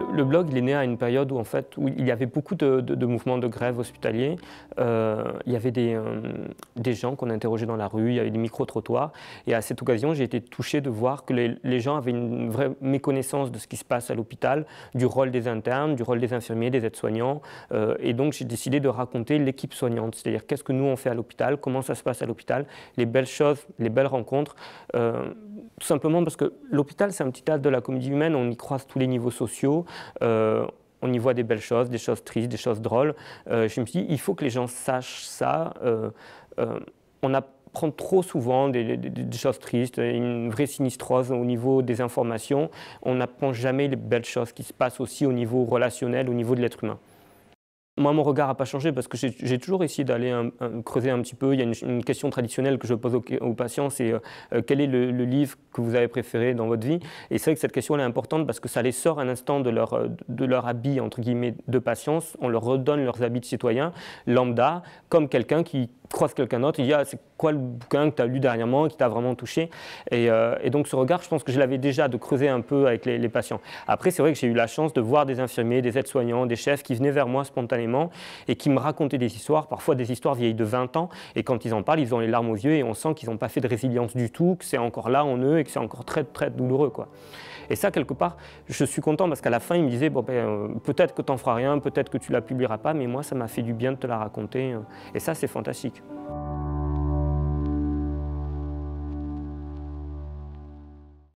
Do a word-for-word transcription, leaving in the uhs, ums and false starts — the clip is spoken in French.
le blog, il est né à une période où, en fait, où il y avait beaucoup de, de, de mouvements de grève hospitaliers. Euh, il y avait des, euh, des gens qu'on interrogeait dans la rue, il y avait des micro-trottoirs. Et à cette occasion, j'ai été touché de voir que les, les gens avaient une vraie méconnaissance de ce qui se passe à l'hôpital, du rôle des internes, du rôle des infirmiers, des aides-soignants. Euh, et donc, j'ai décidé de raconter l'équipe soignante, c'est-à-dire qu'est-ce que nous on fait à l'hôpital, comment ça se passe à l'hôpital, les belles choses, les belles rencontres. Euh, tout simplement parce que l'hôpital, c'est un petit théâtre de la comédie humaine, on y croise tous les niveaux sociaux. Euh, on y voit des belles choses, des choses tristes, des choses drôles. Euh, je me suis dit, il faut que les gens sachent ça. Euh, euh, on apprend trop souvent des, des, des choses tristes, une vraie sinistrose au niveau des informations. On n'apprend jamais les belles choses qui se passent aussi au niveau relationnel, au niveau de l'être humain. Moi, mon regard n'a pas changé parce que j'ai toujours essayé d'aller creuser un petit peu. Il y a une, une question traditionnelle que je pose aux, aux patients, c'est euh, quel est le, le livre que vous avez préféré dans votre vie? Et c'est vrai que cette question elle est importante parce que ça les sort un instant de leur, de leur habit, entre guillemets, de patience. On leur redonne leurs habits de citoyens lambda, comme quelqu'un qui croise quelqu'un d'autre, il dit ah, c'est quoi le bouquin que tu as lu dernièrement qui t'a vraiment touché et, euh, et donc ce regard, je pense que je l'avais déjà de creuser un peu avec les, les patients. Après, c'est vrai que j'ai eu la chance de voir des infirmiers, des aides-soignants, des chefs qui venaient vers moi spontanément et qui me racontaient des histoires, parfois des histoires vieilles de vingt ans, et quand ils en parlent, ils ont les larmes aux yeux et on sent qu'ils n'ont pas fait de résilience du tout, que c'est encore là en eux et que c'est encore très très douloureux, quoi. Et ça, quelque part, je suis content parce qu'à la fin, il me disait bon, ben, euh, peut-être que tu n'en feras rien, peut-être que tu ne la publieras pas, mais moi, ça m'a fait du bien de te la raconter. Et ça, c'est fantastique.